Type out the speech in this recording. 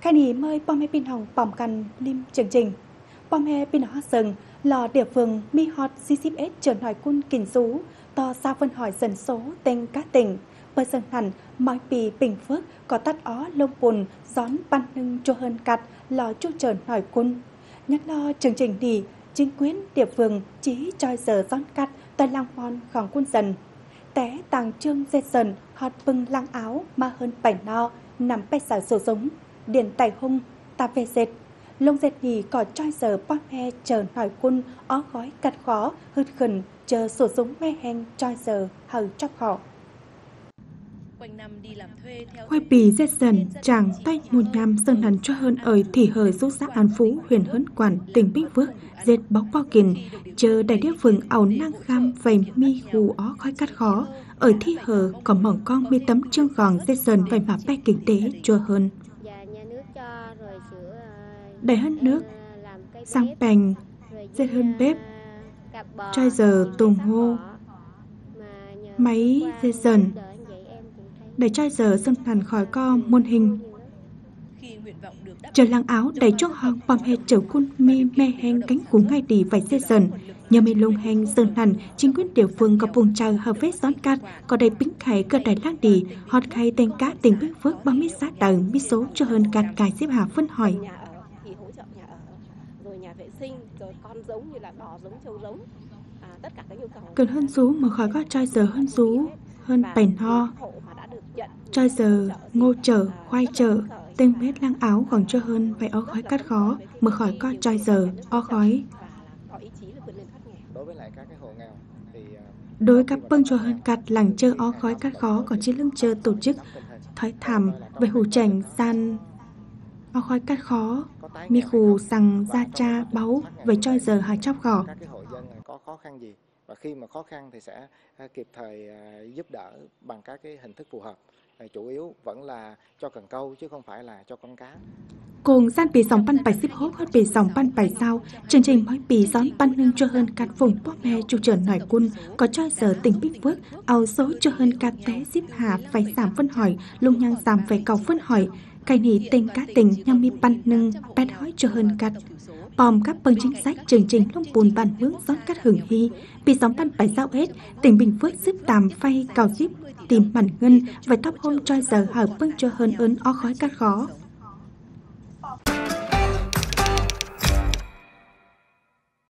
khai ní mời bom mê pin hồng bỏngกันlim chương trình bom mê pin hồng sừng lò địa phương mi hot CCS trường hỏi quân kình sú to sao phân hỏi dân số tên các tỉnh bờ sân hẳn mọi pì bình phước có tắt ó lông bùn gión ban nâng cho hơn cặt lò chu trờn hỏi quân nhắc lo chương trình đi chính quyền địa phương chỉ cho giờ gión cắt tại làng mòn khoảng quân dần té tàng trương dệt dần hot bưng lăng áo mà hơn bảy no nằm bê xả sổ giống điện tài hung ta về dệt lông dệt nhì có choi giờ bom he chờ hỏi quân ó gói cắt khó hứt khẩn chờ sổ giống me heng choi giờ hầu chóc họ quay bì dệt dần chàng tay một năm sơn hẳn cho hơn ở thị hời giúp xã An Phú huyện Hớn Quản tỉnh Bình Phước dệt bóc bao kìn chờ đại địa phương ảo năng kham vầy mi hù ó khói cắt khó ở thị hờ có mỏng con mi tấm trương gòn dệt dần vầy mà bay kinh tế chua hơn đầy hơn nước sang bành dệt hơn bếp choi giờ tùng hô máy dệt dần để choi giờ sơn hẳn khỏi co môn hình chờ làng áo đầy chốt hong bom he chở quân mi me heng cánh cú ngay đi vài dệt dần nhờ mê lông heng sơn hẳn chính quyền địa phương có vùng chờ hợp vết gión cát có đầy bính khải cơ đầy lang đi hot khai tên cá tỉnh Bình Phước 30 xã đằng mi số cho hơn cát cài xếp hạ phân hỏi cần hơn rú mà khỏi có choi giờ hơn rú hơn bèn ho choi giờ ngô chở khoai chở tên bếp lang áo còn cho hơn phải ó khói cắt khó mà khỏi có choi giờ ó khói đối các bưng cho hơn cắt làng chơi ó khói cắt khó còn chỉ lưng chơi tổ chức thói thảm về hủ chảnh san ó khói cắt khó mi khù rằng ra cha báu về choi giờ hai chóc gò có khó khăn gì và khi mà khó khăn thì sẽ kịp thời giúp đỡ bằng các cái hình thức phù hợp. Chủ yếu vẫn là cho cần câu chứ không phải là cho con cá. Cùng gian bì dòng pan bài xếp hốt hết bì dòng pan bài sao chương trình mới bì gión pan nâng cho hơn cát vùng bóp me chủ trần hỏi quân có cho giờ tỉnh Bình Phước ao số cho hơn cát té xếp hạ phải giảm phân hỏi lung nhang giảm phải cầu phân hỏi cái này tên cá tỉnh nhằm mi pan nâng bét hói cho hơn cát bòm các băng chính sách chương trình lông bùn bàn hướng gión cát hưởng hy bì gióng pan bài sao hết tỉnh Bình Phước xếp tàm phay cào xếp tìm bản ngân và tóc hôm cho giờ hợp bưng cho hơn ớn ó khói cát khó